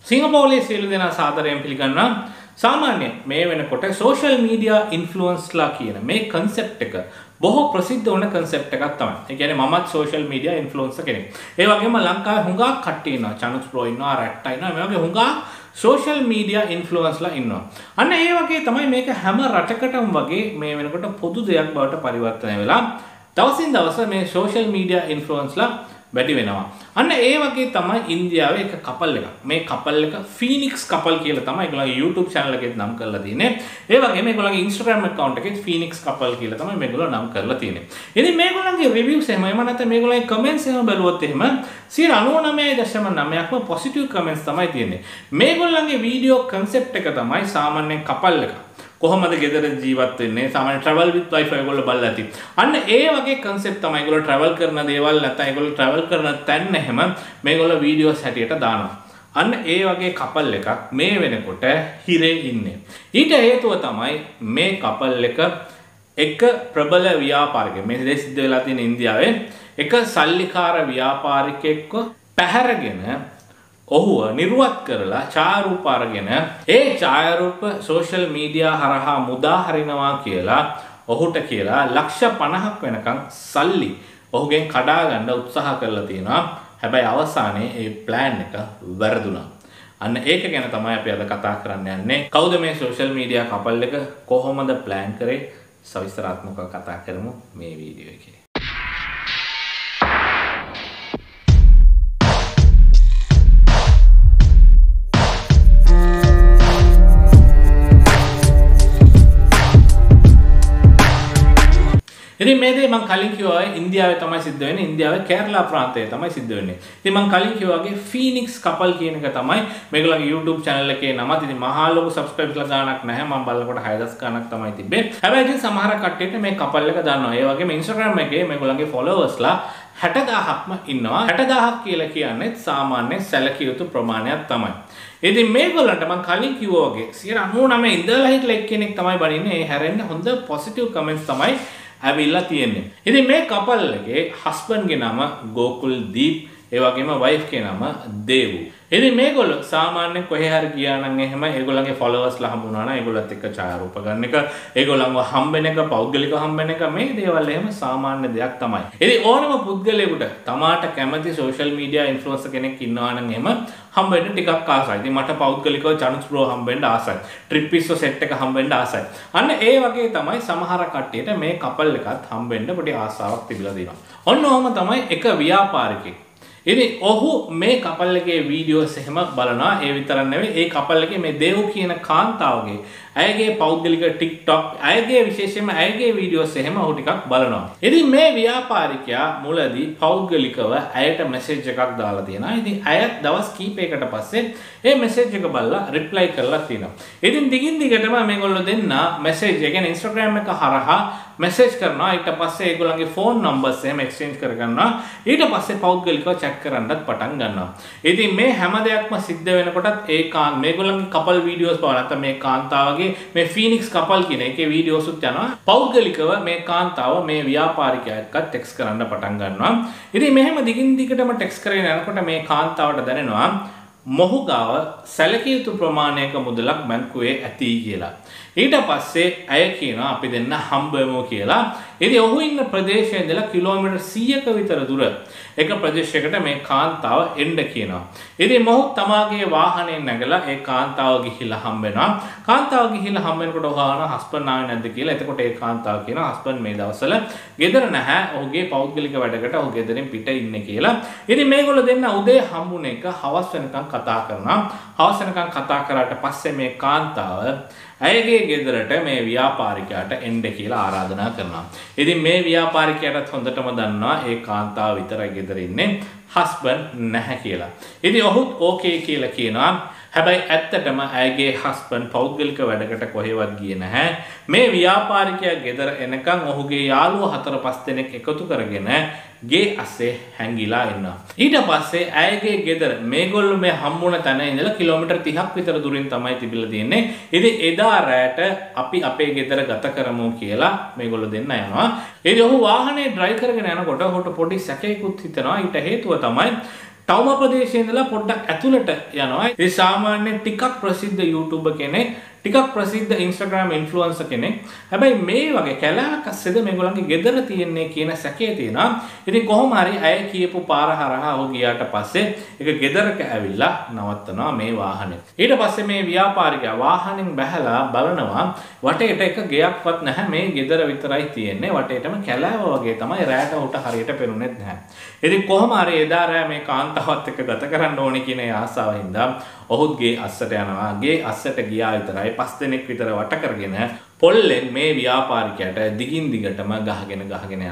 සිංගප්පූරුවේ සියලු දෙනා සාදරයෙන් පිළිගන්නවා. සාමාන්‍ය මේ වෙනකොට social media influenceලා කියන මේ concept එක බොහෝ ප්‍රසිද්ධ වුණ concept එකක් තමයි. ඒ කියන්නේ මමත් social media influencer කෙනෙක්. ඒ වගේම ලංකාවේ හුඟක් කට්ටිය ඉන්නවා. චනුස් ප්‍රෝ ඉන්නවා, රැට්ටා ඉන්නවා. මේ වගේ හුඟක් social media influenceලා ඉන්නවා. අන්න ඒ වගේ තමයි මේක හැම රටකටම වගේ මේ වෙනකොට පොදු දෙයක් බවට පරිවර්තනය වෙලා දවසින් දවස මේ social media influenceලා වැඩි වෙනවා. අන්න ඒ වගේ තමයි ඉන්දියාවේ එක කපල් එකක්. මේ කපල් එක Phoenix couple කියලා තමයි ඒගොල්ලන්ගේ YouTube channel එකේ නම් කරලා තියෙන්නේ. ඒ වගේම මේගොල්ලන්ගේ Instagram account එකේ Phoenix couple කියලා තමයි මේගොල්ලෝ නම් කරලා තියෙන්නේ. ඉතින් මේගොල්ලන්ගේ reviews එහෙම නැත්නම් මේගොල්ලන්ගේ comments එහෙම බැලුවොත් එහෙම 99.9%ක්ම positive comments තමයි තියෙන්නේ. මේගොල්ලන්ගේ video concept එක තමයි සාමාන්‍යයෙන් couple එක. කොහොමද ගෙදර ජීවත් වෙන්නේ සාමාන්‍ය travel with wife ඒගොල්ලෝ බලලා ඇති. අන්න ඒ වගේ concept තමයි ඒගොල්ලෝ travel කරන දේවල් නැත්නම් ඒගොල්ලෝ travel කරන තැන් එහෙම මේගොල්ලෝ videos හැටියට දානවා. අන්න ඒ වගේ couple එකක් මේ වෙනකොට හිරේ ඉන්නේ. ඊට හේතුව තමයි මේ couple එක ප්‍රබල ව්‍යාපාරිකයෙක් මේ දේ සිද්ධ වෙලා තියෙන ඉන්දියාවේ එක සල්ලිකාර ව්‍යාපාරිකයෙක්ව පැහැරගෙන ඔහුව නිර්වත් කරලා ඡායාරූප අරගෙන ඒ ඡායාරූප සෝෂල් මීඩියා හරහා මුදා හරිනවා කියලා ඔහුට කියලා ලක්ෂ 50ක් වෙනකන් සල්ලි ඔහුගෙන් කඩා ගන්න උත්සාහ කරලා තියෙනවා. හැබැයි අවසානයේ ඒ ප්ලෑන් එක වැරදුනා. අන්න ඒක ගැන තමයි අපි අද කතා කරන්න යන්නේ. කවුද මේ සෝෂල් මීඩියා කපල් එක කොහොමද ප්ලෑන් කරේ? සවිස්තරාත්මකව කතා කරමු මේ වීඩියෝ එකේ. ඉතින් මේ දේ මම කලින් කිව්වා ඉන්දියාවේ තමයි සිද්ධ වෙන්නේ. ඉන්දියාවේ කේරලා ප්‍රාන්තයේ තමයි සිද්ධ වෙන්නේ. ඉතින් මම කලින් කිව්වා වගේ Phoenix couple කියන එක තමයි මේගොල්ලන්ගේ YouTube channel එකේ නම. ඉතින් මහා ලොකු subscribers ගාණක් නැහැ. මම බලනකොට 6000 ගාණක් තමයි තිබ්බේ. හැබැයි ඉතින් සමහර කට්ටියට මේ couple එක දන්නවා. ඒ වගේම Instagram එකේ මේගොල්ලන්ගේ followersලා 60000ක්ම ඉන්නවා. 60000ක් කියලා කියන්නේ සාමාන්‍ය සැලකිය යුතු ප්‍රමාණයක් තමයි. ඉතින් මේගොල්ලන්ට මම කලින් කිව්වා වගේ 99 ඉඳලා හිටලා එක්කෙනෙක් තමයි බණින්නේ. ඒ හැරෙන්න හොඳ positive comments තමයි ඇවිල්ලා තියෙන්නේ. ඉතින් මේ කපල් එකේ හස්බන්ඩ් ගේ නම ගෝකුල්දීප්, ඒ වගේම වයිෆ් ගේ නම දේවු. ඉතින් මේගොල්ලෝ සාමාන්‍යයෙන් කොහේ හරි ගියා නම් එහෙම ඒගොල්ලන්ගේ ෆලෝවර්ස්ලා හම්බ වුණා නම් ඒගොල්ලත් එක්ක ඡායාරූප ගන්න එක, ඒගොල්ලන්ව හම්බෙන එක, පෞද්ගලිකව හම්බෙන එක මේ දේවල් එහෙම සාමාන්‍ය දෙයක් තමයි. ඉතින් ඕනම පුද්ගලයෙකුට තමාට කැමති සෝෂල් මීඩියා ඉන්ෆ්ලුවෙන්සර් කෙනෙක් ඉන්නවා නම් එහෙම හම්බෙන්න ටිකක් ආසයි. ඉතින් මට පෞද්ගලිකව චනුස් ප්‍රෝ හම්බෙන්න ආසයි. ට්‍රිප්පිස්සෝ සෙට් එක හම්බෙන්න ආසයි. අන්න ඒ වගේ තමයි සමහර කට්ටියට මේ කපල් එකත් හම්බෙන්න පොඩි ආසාවක් තිබිලා තියෙනවා. ඔන්න ඔහම තමයි එක ව්‍යාපාරිකයෙක්. ඉතින් ඔහු මේ කපල් එකේ වීඩියෝස් එහෙම බලනවා. ඒ විතරක් නෙවෙයි ඒ කපල් එකේ මේ දේව් කියන කාන්තාවගේ ඇයගේ පෞද්ගලික TikTok ඇයගේ විශේෂයෙන්ම ඇයගේ වීඩියෝස් එහෙම ඔහු ටිකක් බලනවා. ඉතින් මේ ව්‍යාපාරිකයා මුලදී පෞද්ගලිකව ඇයට මැසේජ් එකක් දාලා තියෙනවා. ඉතින් ඇය දවස් කීපයකට පස්සේ ඒ මැසේජ් එක බලලා රිප්ලයි කරලා තියෙනවා. ඉතින් දිගින් දිගටම මේගොල්ලෝ දෙන්න මැසේජ් ඒ කියන්නේ Instagram එක හරහා මැසේජ් කරනවා. ඊට පස්සේ ඒගොල්ලන්ගේ ෆෝන් නම්බර්ස් එහෙම එක්ස්චේන්ජ් කරගන්නවා. ඊට පස්සේ පෞද්ගලිකව chat කරන්නත් පටන් ගන්නවා. ඉතින් මේ හැම දෙයක්ම සිද්ධ වෙනකොටත් මේගොල්ලන්ගේ කපල් වීඩියෝස් බලලා නැත්නම් මේ කාන්තාවගේ මේ Phoenix couple කියන එකේ වීඩියෝස් උත් යනවා. පෞද්ගලිකව මේ කාන්තාව මේ ව්‍යාපාරිකයා එක්ක ටෙක්ස්ට් කරන්න පටන් ගන්නවා. ඉතින් මෙහෙම දිගින් දිගටම ටෙක්ස්ට් කරගෙන යනකොට මේ කාන්තාවට දැනෙනවා මොහු ගාව සැලකිය යුතු ප්‍රමාණයක මුදලක් බැංකුවේ ඇති කියලා. ඊට පස්සේ ඇය කියනවා අපි දෙන්න හම්බ වෙමු කියලා. ඉතින් ඔහු ඉන්න ප්‍රදේශයේ ඉඳලා කිලෝමීටර් 100ක විතර දුර එක ප්‍රදේශයකට මේ කාන්තාව එන්න කියනවා. ඉතින් මොහු තමාගේ වාහනයෙන් නැගලා ඒ කාන්තාව ගිහිල්ලා හම්බ වෙනවා. කාන්තාව ගිහිල්ලා හම්බ වෙනකොට ඔහු අහනවා හස්බන්ඩ් ආවේ නැද්ද කියලා. එතකොට ඒ කාන්තාව කියනවා හස්බන්ඩ් මේ දවස්වල ගෙදර නැහැ. ඔහුගේ පෞද්ගලික වැඩකට ඔහු ගෙදරින් පිට ඉන්නේ කියලා. ඉතින් මේගොල්ලෝ දෙන්න උදේ හම්බුන එක හවස් වෙනකන් කතා කරනවා. හවස් වෙනකන් කතා කරාට පස්සේ මේ කාන්තාව ඇයගේ ගෙදරට මේ ව්‍යාපාරිකයාට එන්න කියලා ආරාධනා කරනවා. ඉතින් මේ ව්‍යාපාරිකයාටත් හොඳටම දන්නවා ඒ කාන්තාව විතරයි ගෙදර ඉන්නේ, හස්බන්ඩ් නැහැ කියලා. ඉතින් ඔහුත් ඕකේ කියලා කියනවා. හැබැයි ඇත්තටම ඇයගේ හස්බන්ඩ් පෞද්ගලික වැඩකට කොහෙවත් ගියේ නැහැ. මේ ව්‍යාපාරිකයා ගෙදර එනකන් ඔහුගේ යාළුවෝ 4-5 දෙනෙක් එකතු කරගෙන ගේ අස්සේ හැංගිලා ඉන්නවා. ඊට පස්සේ ඇයගේ ගෙදර මේගොල්ලෝ මේ හම්බුන තැන ඉඳලා කිලෝමීටර් 30ක් විතර දුරින් තමයි තිබිලා තියෙන්නේ. ඉතින් එදා රැට අපි අපේ ගෙදර ගත කරමු කියලා මේගොල්ලෝ දෙන්න යනවා. ඉතින් ඔහු වාහනේ ඩ්‍රයිව් කරගෙන යනකොට ඔහුට පොඩි සැකයකුත් හිතෙනවා. ඊට හේතුව තමයි තවම ප්‍රදේශයේ ඉඳලා පොඩ්ඩක් ඇතුළට යනවා. ඒ සාමාන්‍ය ටිකක් ප්‍රසිද්ධ YouTuber කෙනෙක්, ටිකක් ප්‍රසිද්ධ Instagram influencer කෙනෙක්. හැබැයි මේ වගේ කැලෑවක් අස්සේද මේගොල්ලන්ගේ ගෙදර තියෙන්නේ කියන සැකේ තියෙනවා. ඉතින් කොහොම හරි අය කියපු පාර හරහා ඔහු ගියාට පස්සේ ඒක ගෙදරක ඇවිල්ලා නවත්තනවා මේ වාහනේ. ඊට පස්සේ මේ ව්‍යාපාරිකයා වාහනෙන් බැහැලා බලනවා වටේට එක ගෙයක්වත් නැහැ. මේ ගෙදර විතරයි තියෙන්නේ. වටේටම කැලෑව වගේ තමයි. රැට උට හරියට පෙනුනේත් නැහැ. ඉතින් කොහොම හරි එදා රෑ මේ කාන්තාවත් එක්ක ගත කරන්න ඕනේ කියන ආසාවෙන් හින්දා ඔහුත් ගේ අස්සට යනවා. ගේ අස්සට ගියා විතරයි 5 දෙනෙක් විතර වට කරගෙන පොල්ලෙන් මේ ව්‍යාපාරිකයට දිගින් දිගටම ගහගෙන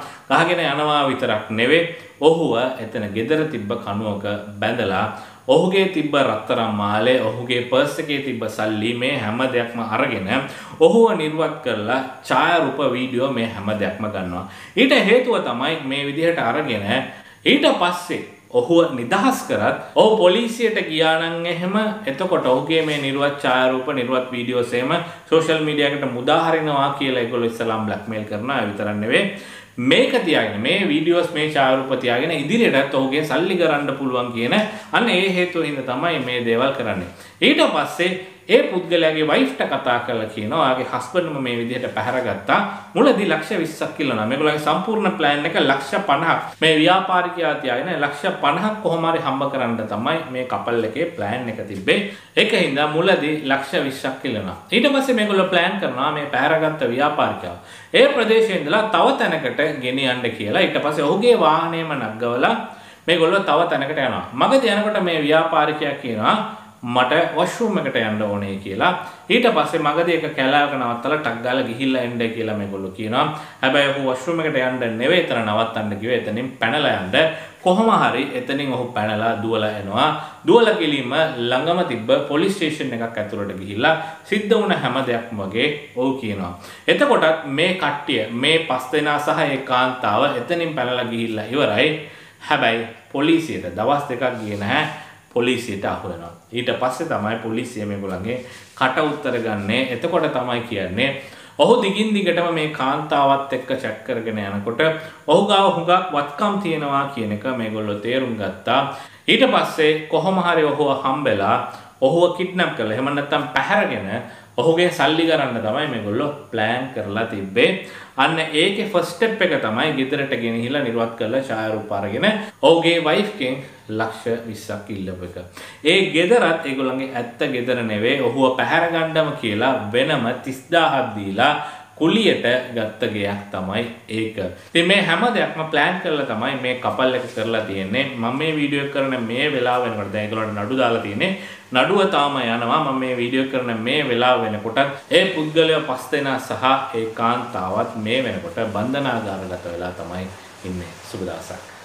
යනවා විතරක් නෙවෙයි ඔහුව එතන ගෙදර තිබ්බ කණුවක බැඳලා ඔහුගේ තිබ්බ රත්තරන් මාලේ ඔහුගේ පර්ස් එකේ තිබ්බ සල්ලි මේ හැම දෙයක්ම අරගෙන ඔහුව නිර්වත් කරලා ඡායාරූප වීඩියෝ මේ හැම දෙයක්ම ගන්නවා. ඊට හේතුව තමයි මේ විදිහට අරගෙන ඊට පස්සේ ඔහුව නිදහස් කරත් ඔහු පොලිසියට ගියා නම් එහෙම එතකොට ඔහුගේ මේ නිර්වත් ඡායාරූප නිර්වත් වීඩියෝස් එහෙම සෝෂල් මීඩියා එකට මුදා හරිනවා කියලා ඒගොල්ලෝ ඉස්සලාම් බ්ලැක්මේල් කරනවා. ඒ විතරක් නෙවෙයි මේක තියාගෙන මේ වීඩියෝස් මේ ඡායාරූප තියාගෙන ඉදිරියටත් ඔහුගේ සල්ලි කරන්න පුළුවන් කියන අන්න ඒ හේතුව හින්දා තමයි මේ දේවල් කරන්නේ. ඊට පස්සේ ඒ පුද්ගලයාගේ වයිෆ්ට කතා කරලා කියනවා ආගේ හස්බන්ඩ්ම මේ විදිහට පැහැරගත්තා. මුලදී ලක්ෂ 20ක් කිල්ලනවා. මේගොල්ලන්ගේ සම්පූර්ණ ප්ලෑන් එක ලක්ෂ 50ක්. මේ ව්‍යාපාරිකයා තියාගෙන ලක්ෂ 50ක් කොහොම හරි හම්බ කරන්න තමයි මේ කපල් එකේ ප්ලෑන් එක තිබ්බේ. ඒකින්ද මුලදී ලක්ෂ 20ක් කිල්ලනවා. ඊට පස්සේ මේගොල්ලෝ ප්ලෑන් කරනවා මේ පැහැරගත්ත ව්‍යාපාරිකයා ඒ ප්‍රදේශයේ ඉඳලා තව තැනකට ගෙනියන්න කියලා. ඊට පස්සේ ඔහුගේ වාහනේම නග්ගවලා මේගොල්ලෝ තව තැනකට යනවා. මගදී යනකොට මේ ව්‍යාපාරිකයා කියනවා මට වොෂ්රූම් එකට යන්න ඕනේ කියලා. ඊට පස්සේ මගදී එක කැලෑවක නවත්තලා ටක් ගාලා ගිහිල්ලා එන්න කියලා මේගොල්ලෝ කියනවා. හැබැයි ඔහු වොෂ්රූම් එකට යන්න නෙවෙයි එතන නවත්තන්න කිව්වේ. එතනින් පැනලා යන්න. කොහොම හරි එතනින් ඔහු පැනලා දුවලා එනවා. දුවලා ගිලින්ම ළඟම තිබ්බ පොලිස් ස්ටේෂන් එකක් ඇතුළට ගිහිල්ලා සිද්ධ වුණ හැම දෙයක්ම වගේ ඔහු කියනවා. එතකොටත් මේ කට්ටිය මේ 5 දෙනා සහ ඒ කාන්තාව එතනින් පැනලා ගිහිල්ලා ඉවරයි. හැබැයි පොලිසියට දවස් දෙකක් ගියේ නැහැ. පොලිසියට අහු වෙනවා. ඊට පස්සේ තමයි පොලිසිය මේගොල්ලන්ගේ කට උත්තර ගන්නේ. එතකොට තමයි කියන්නේ ඔහු දිගින් දිගටම මේ කාන්තාවත් එක්ක chat කරගෙන යනකොට ඔහු ගාව හුඟක් වත්කම් තියෙනවා කියන එක මේගොල්ලෝ තේරුම් ගත්තා. ඊට පස්සේ කොහොම හරි ඔහුව හම්බෙලා ඔහුව කිඩ්නැප් කරලා එහෙම නැත්නම් පැහැරගෙන ඔහුගේ සල්ලි ගන්න තමයි මේගොල්ලෝ ප්ලෑන් කරලා තිබ්බේ. අන්න ඒකේ ෆස්ට් ස්ටෙප් එක තමයි ගෙදරට ගෙනහිලා නිර්වත් කරලා ඡායාරූප අරගෙන ඔහුගේ වයිෆ්ගෙන් ලක්ෂ 20ක් ඉල්ලපු එක. ඒ ගෙදරත් ඒගොල්ලන්ගේ ඇත්ත ගෙදර නෙවෙයි ඔහුව පැහැර ගන්නම කියලා වෙනම 30000ක් දීලා කුලියට ගත්ත ගයක් තමයි ඒක. ඉතින් මේ හැම දෙයක්ම ප්ලෑන් කරලා තමයි මේ කපල් එක කරලා තියෙන්නේ. මම මේ වීඩියෝ එක කරන මේ වෙලාව වෙනකොට දැන් ඒගොල්ලන්ට නඩු දාලා තියෙන්නේ. නඩුව තාම යනවා. මම මේ වීඩියෝ කරන මේ වෙලාව වෙනකොට ඒ පුද්ගලයා 5 දෙනා සහ ඒ කාන්තාවත් මේ වෙනකොට බන්ධනාගාරගත වෙලා තමයි ඉන්නේ. සුබ දවසක්.